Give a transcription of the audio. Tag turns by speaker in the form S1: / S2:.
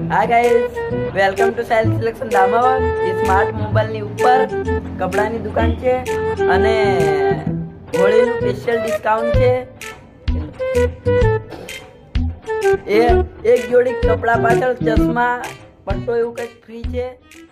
S1: હા guys, welcome to Sahil selection દામાવર. એ સ્માર્ટ મોબાઈલની ઉપર કપડાની દુકાન છે અને હોળીનું સ્પેશિયલ ડિસ્કાઉન્ટ છે. એક જોડી કપડા પાછળ ચશ્મા પટ્ટો એવું કંઈક ફ્રી છે.